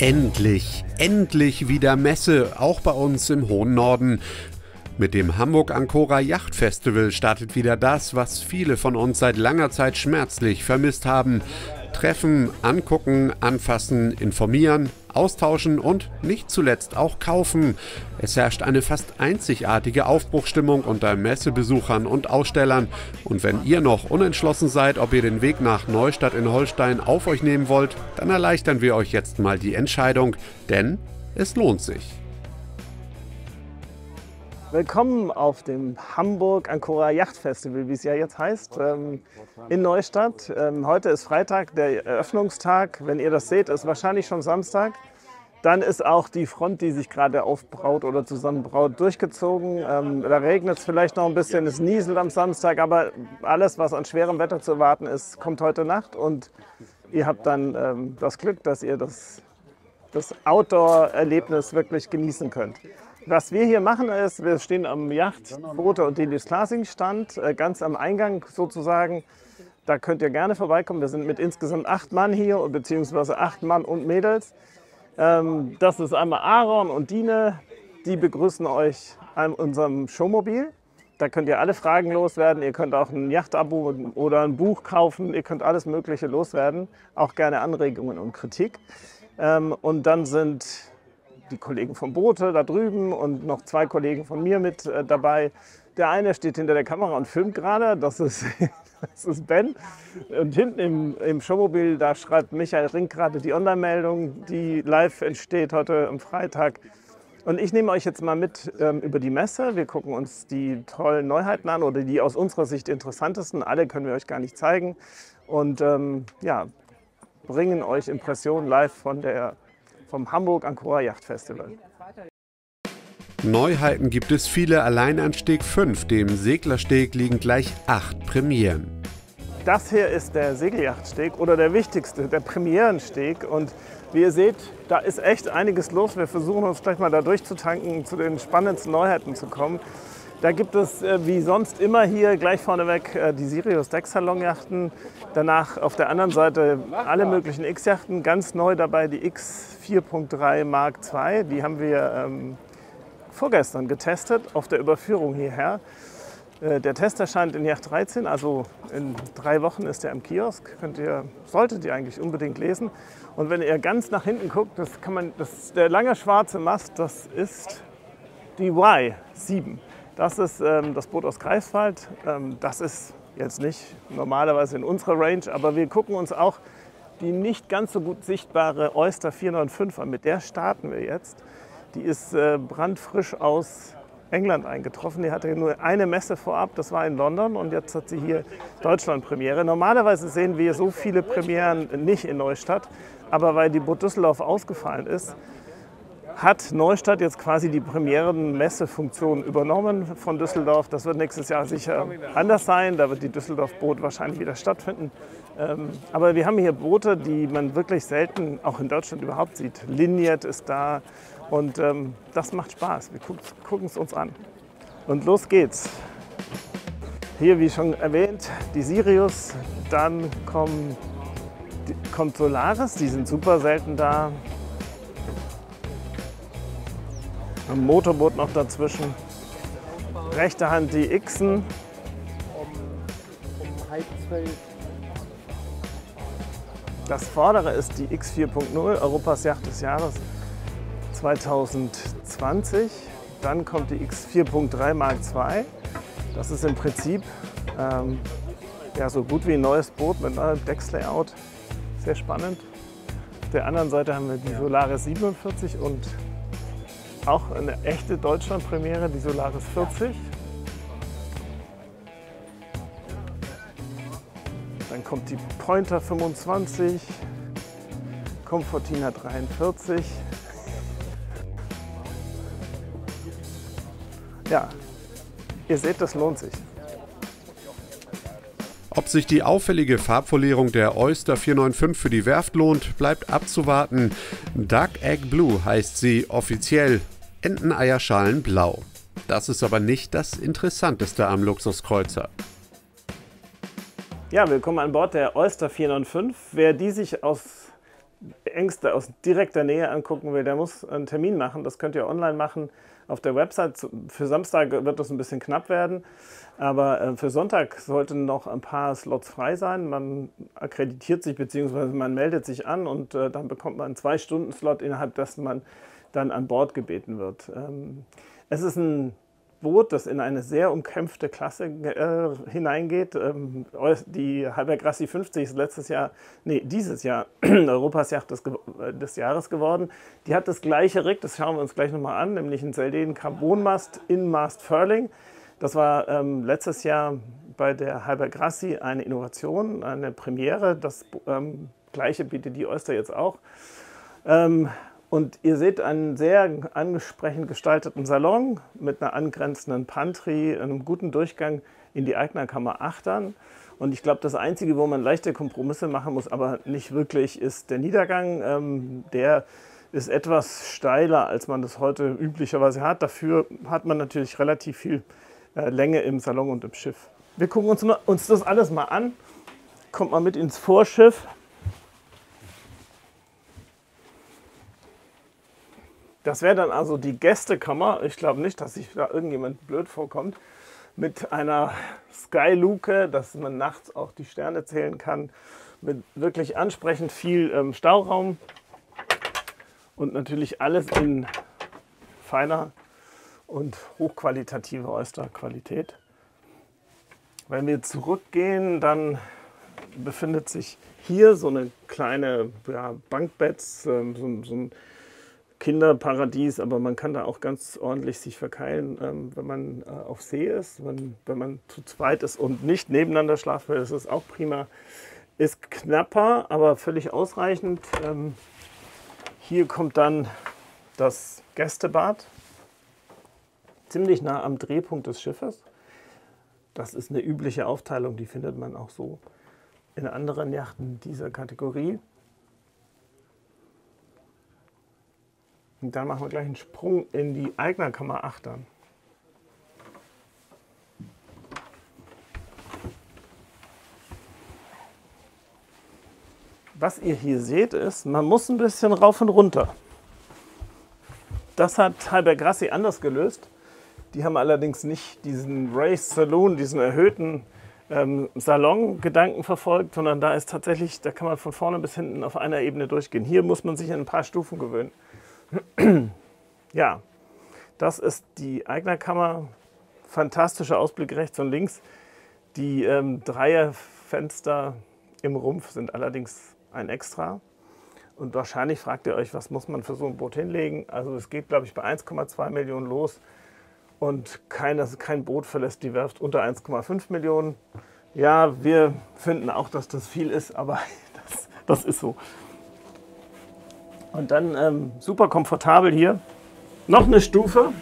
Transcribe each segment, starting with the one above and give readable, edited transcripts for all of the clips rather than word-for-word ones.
Endlich wieder Messe, auch bei uns im hohen Norden. Mit dem Hamburg-Ancora Yacht Festival startet wieder das, was viele von uns seit langer Zeit schmerzlich vermisst haben. Treffen, angucken, anfassen, informieren, austauschen und nicht zuletzt auch kaufen. Es herrscht eine fast einzigartige Aufbruchsstimmung unter Messebesuchern und Ausstellern. Und wenn ihr noch unentschlossen seid, ob ihr den Weg nach Neustadt in Holstein auf euch nehmen wollt, dann erleichtern wir euch jetzt mal die Entscheidung, denn es lohnt sich. Willkommen auf dem Hamburg-Ancora Yacht Festival, wie es ja jetzt heißt, in Neustadt. Heute ist Freitag, der Eröffnungstag. Wenn ihr das seht, ist wahrscheinlich schon Samstag. Dann ist auch die Front, die sich gerade aufbraut oder zusammenbraut, durchgezogen. Da regnet es vielleicht noch ein bisschen, es nieselt am Samstag, aber alles, was an schwerem Wetter zu erwarten ist, kommt heute Nacht. Und ihr habt dann das Glück, dass ihr das Outdoor-Erlebnis wirklich genießen könnt. Was wir hier machen ist, wir stehen am Yacht-, Boote- und Delislasing-Stand, ganz am Eingang sozusagen. Da könnt ihr gerne vorbeikommen. Wir sind mit insgesamt 8 Mann hier, beziehungsweise 8 Mann und Mädels. Das ist einmal Aaron und Dine, die begrüßen euch an unserem Showmobil. Da könnt ihr alle Fragen loswerden. Ihr könnt auch ein Yacht-Abo oder ein Buch kaufen. Ihr könnt alles Mögliche loswerden, auch gerne Anregungen und Kritik. Und dann sind die Kollegen vom Boote da drüben und noch 2 Kollegen von mir mit dabei. Der eine steht hinter der Kamera und filmt gerade, das ist Ben. Und hinten im Showmobil, da schreibt Michael Rink gerade die Online-Meldung, die live entsteht heute am Freitag. Und ich nehme euch jetzt mal mit über die Messe. Wir gucken uns die tollen Neuheiten an oder die aus unserer Sicht interessantesten. Alle können wir euch gar nicht zeigen. Und ja, bringen euch Impressionen live vom Hamburg-Ancora Yacht Festival. Neuheiten gibt es viele, allein an Steg 5, dem Seglersteg, liegen gleich 8 Premieren. Das hier ist der Segelyachtsteg oder der wichtigste, der Premierensteg. Und wie ihr seht, da ist echt einiges los. Wir versuchen uns gleich mal da durchzutanken, zu den spannendsten Neuheiten zu kommen. Da gibt es wie sonst immer hier gleich vorneweg die Sirius Decksalonjachten. Danach auf der anderen Seite alle möglichen X-Yachten. Ganz neu dabei die X 4.3 Mark II. Die haben wir vorgestern getestet auf der Überführung hierher. Der Test erscheint in Yacht 13, also in 3 Wochen ist er im Kiosk. Solltet ihr eigentlich unbedingt lesen. Und wenn ihr ganz nach hinten guckt, der lange schwarze Mast, das ist die Y7. Das ist das Boot aus Greifswald. Das ist jetzt nicht normalerweise in unserer Range, aber wir gucken uns auch die nicht ganz so gut sichtbare Oyster 495 an. Mit der starten wir jetzt. Die ist brandfrisch aus England eingetroffen. Die hatte nur eine Messe vorab, das war in London, und jetzt hat sie hier Deutschland-Premiere. Normalerweise sehen wir so viele Premieren nicht in Neustadt, aber weil die Boot Düsseldorf ausgefallen ist, hat Neustadt jetzt quasi die Premieren-Messefunktion übernommen von Düsseldorf. Das wird nächstes Jahr sicher anders sein. Da wird die Düsseldorf-Boot wahrscheinlich wieder stattfinden. Aber wir haben hier Boote, die man wirklich selten auch in Deutschland überhaupt sieht. Liniet ist da und das macht Spaß. Wir gucken es uns an. Und los geht's. Hier, wie schon erwähnt, die Sirius. Dann kommt Solaris, die sind super selten da. Ein Motorboot noch dazwischen. Rechte Hand die Xen. Das vordere ist die X 4.0, Europas Yacht des Jahres 2020. Dann kommt die X 4.3 Mark II. Das ist im Prinzip ja, so gut wie ein neues Boot mit neuem Deckslayout. Sehr spannend. Auf der anderen Seite haben wir die Solaris 47 und auch eine echte Deutschland-Premiere, die Solaris 40. Dann kommt die Pointer 25, Comfortina 43. Ja, ihr seht, das lohnt sich. Ob sich die auffällige Farbfolierung der Oyster 495 für die Werft lohnt, bleibt abzuwarten. Duck Egg Blue heißt sie offiziell, Enteneierschalenblau. Das ist aber nicht das Interessanteste am Luxuskreuzer. Ja, willkommen an Bord der Oyster 495. Wer die sich aus Ängste aus direkter Nähe angucken will, der muss einen Termin machen. Das könnt ihr online machen auf der Website. Für Samstag wird das ein bisschen knapp werden, aber für Sonntag sollten noch ein paar Slots frei sein. Man akkreditiert sich bzw. man meldet sich an und dann bekommt man einen 2-Stunden-Slot, innerhalb dessen man dann an Bord gebeten wird. Es ist ein Boot, das in eine sehr umkämpfte Klasse hineingeht. Die Halberg Rassi 50 ist dieses Jahr Europas Yacht des Jahres geworden. Die hat das gleiche Rig, das schauen wir uns gleich nochmal an, nämlich einen Seldin Carbonmast Innenmast Furling. Das war letztes Jahr bei der Halberg Rassi eine Innovation, eine Premiere. Das gleiche bietet die Oyster jetzt auch. Und ihr seht einen sehr ansprechend gestalteten Salon mit einer angrenzenden Pantry, einem guten Durchgang in die Eignerkammer Achtern. Und ich glaube, das Einzige, wo man leichte Kompromisse machen muss, aber nicht wirklich, ist der Niedergang. Der ist etwas steiler, als man das heute üblicherweise hat. Dafür hat man natürlich relativ viel Länge im Salon und im Schiff. Wir gucken uns das alles mal an. Kommt mal mit ins Vorschiff. Das wäre dann also die Gästekammer. Ich glaube nicht, dass sich da irgendjemand blöd vorkommt. Mit einer Skyluke, dass man nachts auch die Sterne zählen kann. Mit wirklich ansprechend viel Stauraum. Und natürlich alles in feiner und hochqualitative Oysterqualität. Wenn wir zurückgehen, dann befindet sich hier so eine kleine Bankbett, so ein Kinderparadies, aber man kann da auch ganz ordentlich sich verkeilen, wenn man auf See ist. Wenn man zu zweit ist und nicht nebeneinander schlafen will, das ist auch prima. Ist knapper, aber völlig ausreichend. Hier kommt dann das Gästebad, ziemlich nah am Drehpunkt des Schiffes. Das ist eine übliche Aufteilung, die findet man auch so in anderen Yachten dieser Kategorie. Und dann machen wir gleich einen Sprung in die Eignerkammer Achtern. Was ihr hier seht ist, man muss ein bisschen rauf und runter. Das hat Halberg Rassi anders gelöst. Die haben allerdings nicht diesen Raised Saloon, diesen erhöhten Salon-Gedanken verfolgt, sondern da ist tatsächlich, da kann man von vorne bis hinten auf einer Ebene durchgehen. Hier muss man sich in ein paar Stufen gewöhnen. Ja, das ist die Eignerkammer. Fantastischer Ausblick rechts und links. Die Dreierfenster im Rumpf sind allerdings ein Extra. Und wahrscheinlich fragt ihr euch, was muss man für so ein Boot hinlegen? Also es geht, glaube ich, bei 1,2 Millionen los. Und kein Boot verlässt die Werft unter 1,5 Millionen. Ja, wir finden auch, dass das viel ist, aber das ist so. Und dann super komfortabel hier. Noch eine Stufe.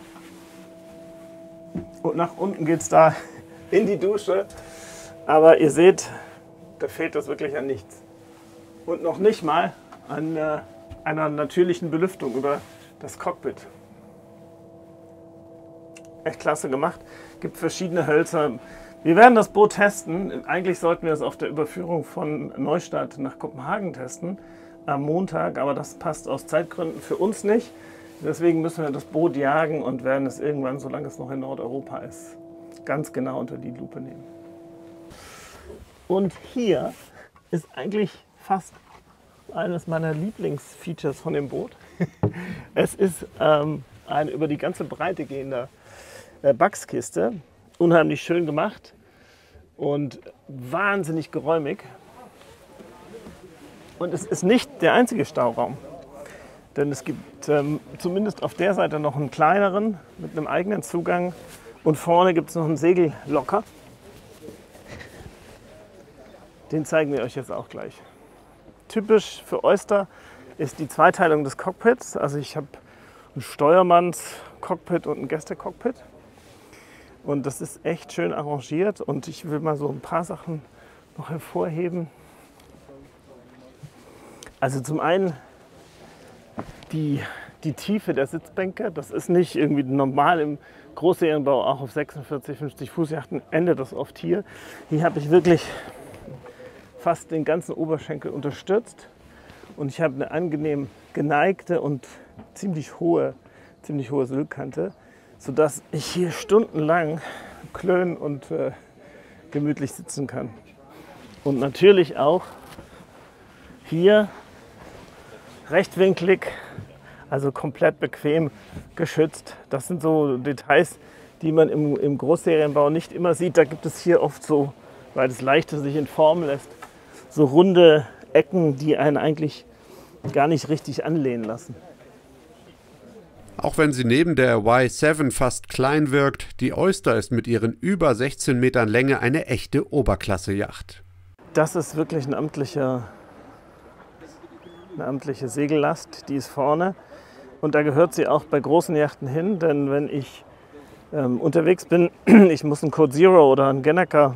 Und nach unten geht es da in die Dusche. Aber ihr seht, da fehlt das wirklich an nichts. Und noch nicht mal an einer natürlichen Belüftung über das Cockpit. Echt klasse gemacht. Gibt verschiedene Hölzer. Wir werden das Boot testen. Eigentlich sollten wir es auf der Überführung von Neustadt nach Kopenhagen testen am Montag, aber das passt aus Zeitgründen für uns nicht. Deswegen müssen wir das Boot jagen und werden es irgendwann, solange es noch in Nordeuropa ist, ganz genau unter die Lupe nehmen. Und hier ist eigentlich fast eines meiner Lieblingsfeatures von dem Boot. Es ist ein über die ganze Breite gehender Backskiste, unheimlich schön gemacht und wahnsinnig geräumig. Und es ist nicht der einzige Stauraum, denn es gibt zumindest auf der Seite noch einen kleineren mit einem eigenen Zugang und vorne gibt es noch einen Segellocker. Den zeigen wir euch jetzt auch gleich. Typisch für Oyster ist die Zweiteilung des Cockpits. Also ich habe ein Steuermanns-Cockpit und ein Gäste-Cockpit. Und das ist echt schön arrangiert und ich will mal so ein paar Sachen noch hervorheben. Also zum einen die Tiefe der Sitzbänke. Das ist nicht irgendwie normal im Großserienbau, auch auf 46, 50 Fuß Yachten endet das oft hier. Hier habe ich wirklich fast den ganzen Oberschenkel unterstützt Und ich habe eine angenehm geneigte und ziemlich hohe Syltkante, sodass ich hier stundenlang klönen und gemütlich sitzen kann. Und natürlich auch hier rechtwinklig, also komplett bequem geschützt. Das sind so Details, die man im Großserienbau nicht immer sieht. Da gibt es hier oft so, weil es leichter sich in Form lässt, so runde Ecken, die einen eigentlich gar nicht richtig anlehnen lassen. Auch wenn sie neben der Y7 fast klein wirkt, die Oyster ist mit ihren über 16 Metern Länge eine echte Oberklasse-Yacht. Das ist wirklich eine amtliche Segellast, die ist vorne. Und da gehört sie auch bei großen Yachten hin, denn wenn ich unterwegs bin, ich muss einen Code Zero oder einen Gennaker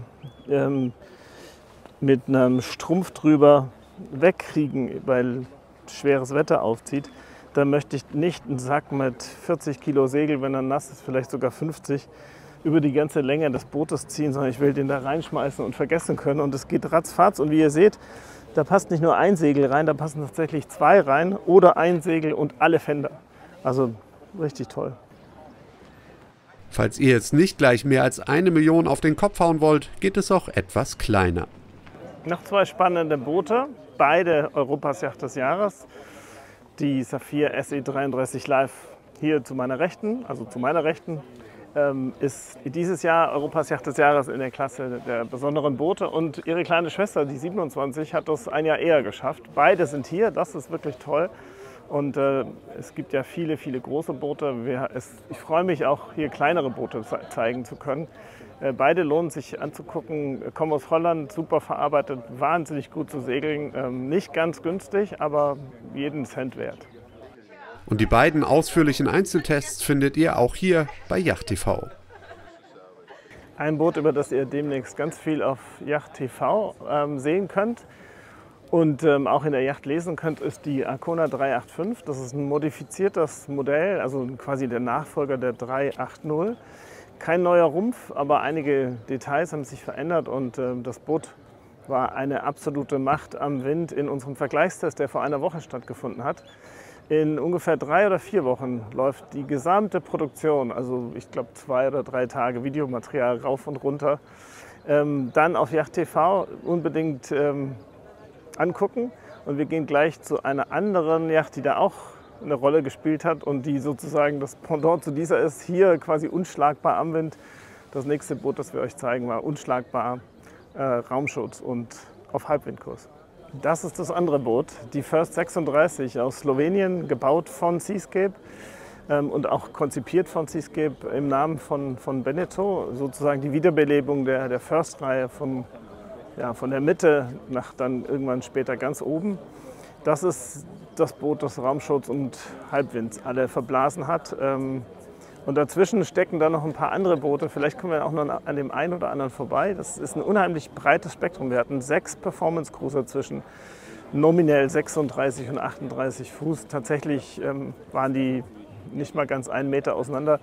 mit einem Strumpf drüber wegkriegen, weil schweres Wetter aufzieht, dann möchte ich nicht einen Sack mit 40 Kilo Segel, wenn er nass ist, vielleicht sogar 50, über die ganze Länge des Bootes ziehen, sondern ich will den da reinschmeißen und vergessen können. Und es geht ratzfatz. Und wie ihr seht, da passt nicht nur ein Segel rein, da passen tatsächlich 2 rein oder ein Segel und alle Fender. Also richtig toll. Falls ihr jetzt nicht gleich mehr als 1 Million auf den Kopf hauen wollt, geht es auch etwas kleiner. Noch 2 spannende Boote, beide Europas Yacht des Jahres. Die Saphir SE33 Live hier zu meiner Rechten, ist dieses Jahr Europas Yacht des Jahres in der Klasse der besonderen Boote. Und ihre kleine Schwester, die 27, hat das ein Jahr eher geschafft. Beide sind hier, das ist wirklich toll. Und es gibt ja viele, viele große Boote. Ich freue mich auch, hier kleinere Boote zeigen zu können. Beide lohnen sich anzugucken, kommen aus Holland, super verarbeitet, wahnsinnig gut zu segeln. Nicht ganz günstig, aber jeden Cent wert. Und die beiden ausführlichen Einzeltests findet ihr auch hier bei Yacht TV. Ein Boot, über das ihr demnächst ganz viel auf Yacht TV sehen könnt und auch in der Yacht lesen könnt, ist die Arkona 385. Das ist ein modifiziertes Modell, also quasi der Nachfolger der 380. Kein neuer Rumpf, aber einige Details haben sich verändert und das Boot war eine absolute Macht am Wind in unserem Vergleichstest, der vor einer Woche stattgefunden hat. In ungefähr 3 oder 4 Wochen läuft die gesamte Produktion, also ich glaube 2 oder 3 Tage Videomaterial rauf und runter, dann auf Yacht TV unbedingt angucken. Und wir gehen gleich zu einer anderen Yacht, die da auch eine Rolle gespielt hat und die sozusagen das Pendant zu dieser ist, hier quasi unschlagbar am Wind. Das nächste Boot, das wir euch zeigen, war unschlagbar Raumschutz und auf Halbwindkurs. Das ist das andere Boot, die First 36 aus Slowenien, gebaut von Seascape und auch konzipiert von Seascape im Namen von Beneteau. Sozusagen die Wiederbelebung der First-Reihe von der Mitte nach dann irgendwann später ganz oben. Das ist das Boot, das Raumschutz und Halbwind alle verblasen hat. Und dazwischen stecken dann noch ein paar andere Boote. Vielleicht kommen wir auch noch an dem einen oder anderen vorbei. Das ist ein unheimlich breites Spektrum. Wir hatten 6 Performance Cruiser zwischen nominell 36 und 38 Fuß. Tatsächlich waren die nicht mal ganz 1 Meter auseinander.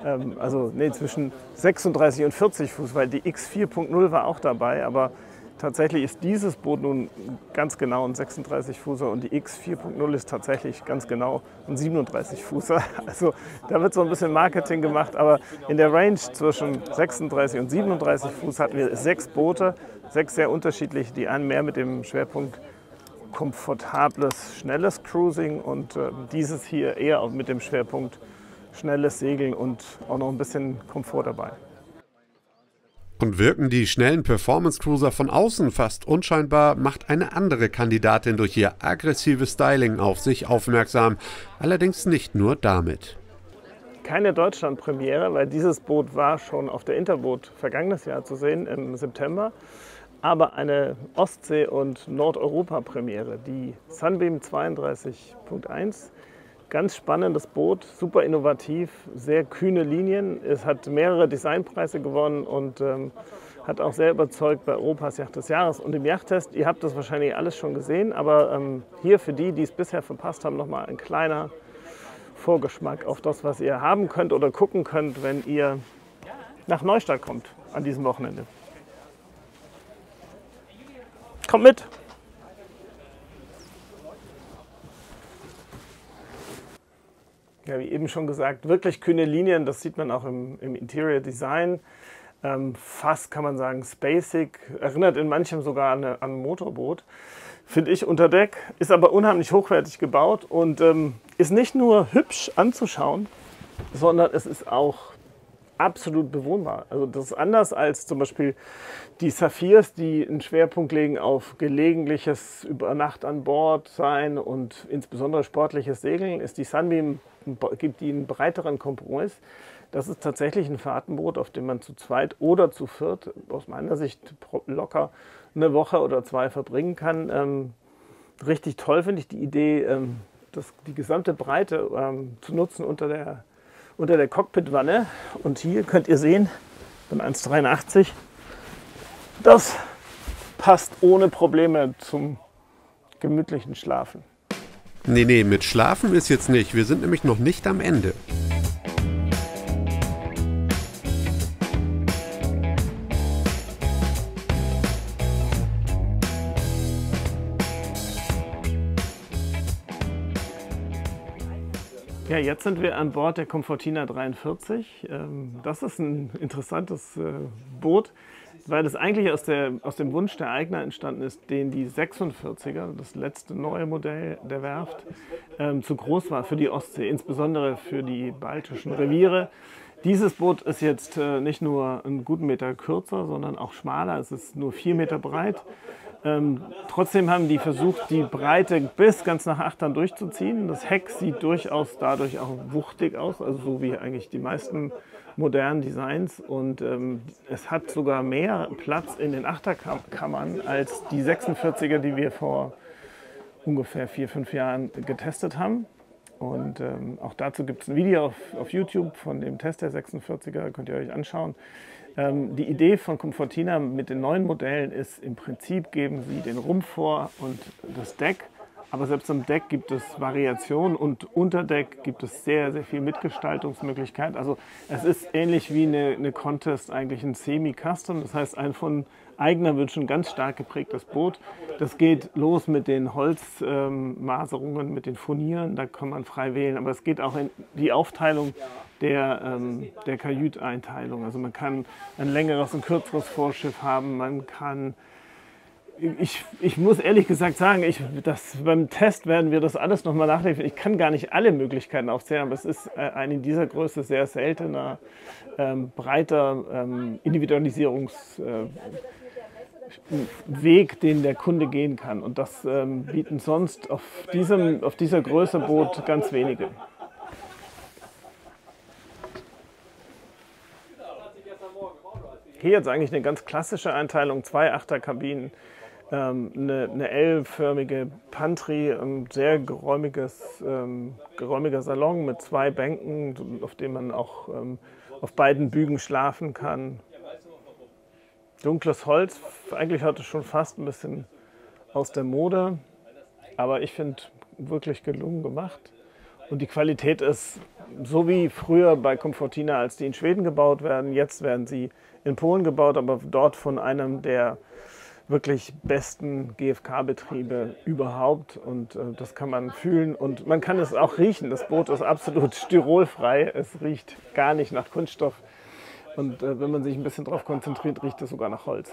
Zwischen 36 und 40 Fuß, weil die X4.0 war auch dabei. Aber tatsächlich ist dieses Boot nun ganz genau ein 36 Fußer und die X4.0 ist tatsächlich ganz genau ein 37 Fußer. Also da wird so ein bisschen Marketing gemacht, aber in der Range zwischen 36 und 37 Fuß hatten wir 6 Boote, 6 sehr unterschiedliche, die einen mehr mit dem Schwerpunkt komfortables, schnelles Cruising und dieses hier eher auch mit dem Schwerpunkt schnelles Segeln und auch noch ein bisschen Komfort dabei. Und wirken die schnellen Performance-Cruiser von außen fast unscheinbar, macht eine andere Kandidatin durch ihr aggressives Styling auf sich aufmerksam. Allerdings nicht nur damit. Keine Deutschland-Premiere, weil dieses Boot war schon auf der Interboot vergangenes Jahr zu sehen, im September. Aber eine Ostsee- und Nordeuropa-Premiere, die Sunbeam 32.1. Ganz spannendes Boot, super innovativ, sehr kühne Linien. Es hat mehrere Designpreise gewonnen und hat auch sehr überzeugt bei Europas Yacht des Jahres. Und im Yachttest, ihr habt das wahrscheinlich alles schon gesehen, aber hier für die, die es bisher verpasst haben, nochmal ein kleiner Vorgeschmack auf das, was ihr haben könnt oder gucken könnt, wenn ihr nach Neustadt kommt an diesem Wochenende. Kommt mit! Ja, wie eben schon gesagt, wirklich kühne Linien, das sieht man auch im Interior Design. Fast kann man sagen spacig, erinnert in manchem sogar an ein Motorboot. Finde ich unter Deck, ist aber unheimlich hochwertig gebaut und ist nicht nur hübsch anzuschauen, sondern es ist auch absolut bewohnbar. Also das ist anders als zum Beispiel die Saphirs, die einen Schwerpunkt legen auf gelegentliches über Nacht an Bord sein und insbesondere sportliches Segeln, ist die Sunbeam, gibt die einen breiteren Kompromiss. Das ist tatsächlich ein Fahrtenboot, auf dem man zu zweit oder zu viert, aus meiner Sicht locker eine Woche oder zwei verbringen kann. Richtig toll finde ich die Idee, die gesamte Breite zu nutzen unter der Cockpitwanne. Und hier könnt ihr sehen, bin 1,83. Das passt ohne Probleme zum gemütlichen Schlafen. Nee, mit Schlafen ist jetzt nicht. Wir sind nämlich noch nicht am Ende. Ja, jetzt sind wir an Bord der Comfortina 43. Das ist ein interessantes Boot, weil es eigentlich aus dem Wunsch der Eigner entstanden ist, den die 46er, das letzte neue Modell der Werft, zu groß war für die Ostsee, insbesondere für die baltischen Reviere. Dieses Boot ist jetzt nicht nur einen guten Meter kürzer, sondern auch schmaler. Es ist nur 4 Meter breit. Trotzdem haben die versucht, die Breite bis ganz nach Achtern durchzuziehen. Das Heck sieht durchaus dadurch auch wuchtig aus, also so wie eigentlich die meisten modernen Designs. Und es hat sogar mehr Platz in den Achterkammern als die 46er, die wir vor ungefähr 4-5 Jahren getestet haben. Und auch dazu gibt es ein Video auf YouTube von dem Test der 46er, könnt ihr euch anschauen. Die Idee von Comfortina mit den neuen Modellen ist, im Prinzip geben sie den Rumpf vor und das Deck, aber selbst am Deck gibt es Variationen und unter Deck gibt es sehr, sehr viel Mitgestaltungsmöglichkeit. Also es ist ähnlich wie eine Contest, eigentlich ein Semi-Custom, das heißt ein von eigener Wünschen ganz stark geprägtes Boot. Das geht los mit den Holzmaserungen, mit den Furnieren, da kann man frei wählen, aber es geht auch in die Aufteilung der Kajüteinteilung. Also man kann ein längeres und kürzeres Vorschiff haben, man kann, ich muss ehrlich gesagt sagen, beim Test werden wir das alles nochmal nachlesen. Ich kann gar nicht alle Möglichkeiten aufzählen, aber es ist ein in dieser Größe sehr seltener, breiter Individualisierungsweg, den der Kunde gehen kann. Und das bieten sonst auf dieser Größe Boot ganz wenige. Hier jetzt eigentlich eine ganz klassische Einteilung, 2 Achterkabinen, eine L-förmige Pantry, ein sehr geräumiger Salon mit 2 Bänken, auf denen man auch auf beiden Bügen schlafen kann. Dunkles Holz, eigentlich heute schon fast ein bisschen aus der Mode, aber ich finde wirklich gelungen gemacht. Und die Qualität ist so wie früher bei Comfortina, als die in Schweden gebaut werden. Jetzt werden sie in Polen gebaut, aber dort von einem der wirklich besten GFK-Betriebe überhaupt. Und das kann man fühlen und man kann es auch riechen. Das Boot ist absolut styrolfrei. Es riecht gar nicht nach Kunststoff. Und wenn man sich ein bisschen darauf konzentriert, riecht es sogar nach Holz.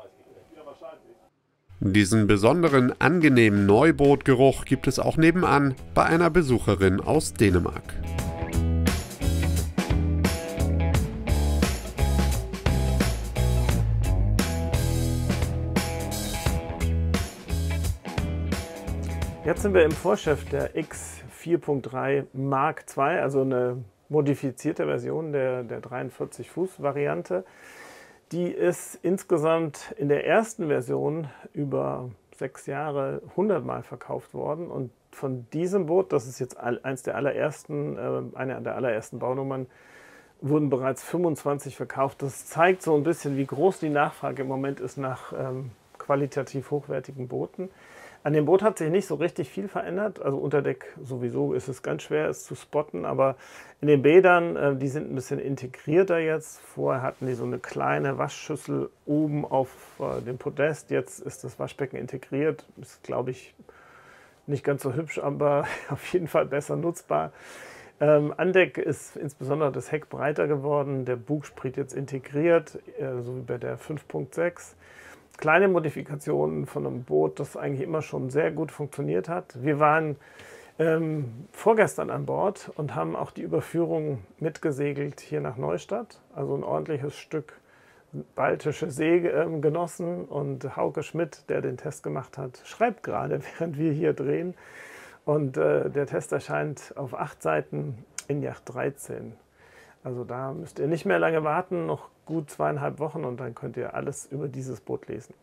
Diesen besonderen, angenehmen Neubootgeruch gibt es auch nebenan bei einer Besucherin aus Dänemark. Jetzt sind wir im Vorschiff der X4.3 Mark II, also eine modifizierte Version der 43-Fuß-Variante. Die ist insgesamt in der ersten Version über 6 Jahre 100 Mal verkauft worden. Und von diesem Boot, das ist jetzt eine der allerersten Baunummern, wurden bereits 25 verkauft. Das zeigt so ein bisschen, wie groß die Nachfrage im Moment ist nach qualitativ hochwertigen Booten. An dem Boot hat sich nicht so richtig viel verändert. Also unter Deck sowieso ist es ganz schwer, es zu spotten. Aber in den Bädern, die sind ein bisschen integrierter jetzt. Vorher hatten die so eine kleine Waschschüssel oben auf dem Podest. Jetzt ist das Waschbecken integriert. Ist, glaube ich, nicht ganz so hübsch, aber auf jeden Fall besser nutzbar. An Deck ist insbesondere das Heck breiter geworden, der Bugspriet jetzt integriert, so wie bei der 5.6. Kleine Modifikationen von einem Boot, das eigentlich immer schon sehr gut funktioniert hat. Wir waren vorgestern an Bord und haben auch die Überführung mitgesegelt hier nach Neustadt. Also ein ordentliches Stück baltische See genossen. Und Hauke Schmidt, der den Test gemacht hat, schreibt gerade, während wir hier drehen. Und der Test erscheint auf 8 Seiten in Yacht 13. Also da müsst ihr nicht mehr lange warten, noch gut 2,5 Wochen und dann könnt ihr alles über dieses Boot lesen.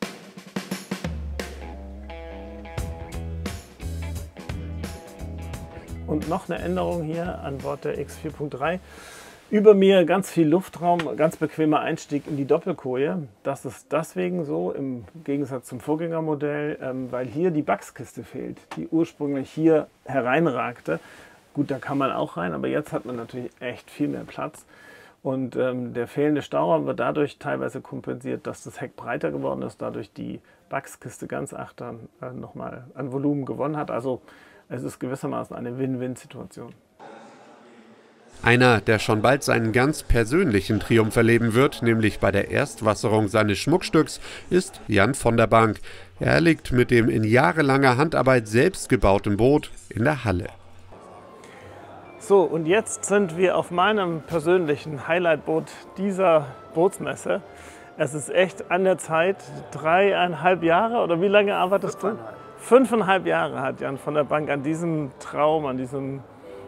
Und noch eine Änderung hier an Bord der X4.3. Über mir ganz viel Luftraum, ganz bequemer Einstieg in die Doppelkoje. Das ist deswegen so, im Gegensatz zum Vorgängermodell, weil hier die Backskiste fehlt, die ursprünglich hier hereinragte. Gut, da kann man auch rein, aber jetzt hat man natürlich echt viel mehr Platz. Und der fehlende Stauraum wird dadurch teilweise kompensiert, dass das Heck breiter geworden ist, dadurch die Backskiste ganz achtern nochmal an Volumen gewonnen hat. Also es ist gewissermaßen eine Win-Win-Situation. Einer, der schon bald seinen ganz persönlichen Triumph erleben wird, nämlich bei der Erstwasserung seines Schmuckstücks, ist Jan von der Bank. Er liegt mit dem in jahrelanger Handarbeit selbst gebauten Boot in der Halle. So, und jetzt sind wir auf meinem persönlichen Highlightboot dieser Bootsmesse. Es ist echt an der Zeit, 3,5 Jahre oder wie lange arbeitest du? 5,5 Jahre hat Jan von der Bank an diesem Traum, an diesem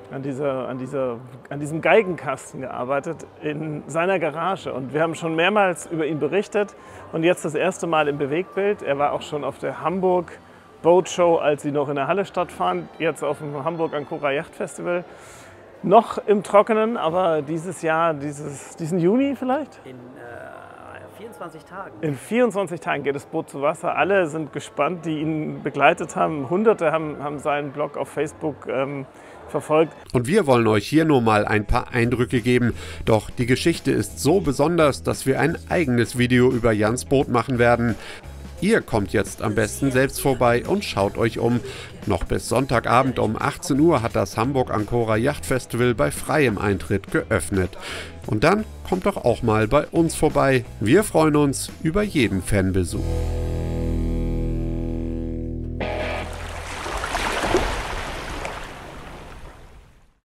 Geigenkasten gearbeitet in seiner Garage. Und wir haben schon mehrmals über ihn berichtet und jetzt das erste Mal im Bewegtbild. Er war auch schon auf der Hamburg Boat Show, als sie noch in der Halle stattfand, jetzt auf dem Hamburg Ancora Yacht Festival. Noch im Trockenen, aber dieses Jahr, diesen Juni vielleicht? In 24 Tagen. In 24 Tagen geht das Boot zu Wasser. Alle sind gespannt, die ihn begleitet haben. Hunderte haben seinen Blog auf Facebook verfolgt. Und wir wollen euch hier nur mal ein paar Eindrücke geben. Doch die Geschichte ist so besonders, dass wir ein eigenes Video über Jans Boot machen werden. Ihr kommt jetzt am besten selbst vorbei und schaut euch um. Noch bis Sonntagabend um 18 Uhr hat das Hamburg Ancora Yacht Festival bei freiem Eintritt geöffnet. Und dann kommt doch auch mal bei uns vorbei. Wir freuen uns über jeden Fanbesuch.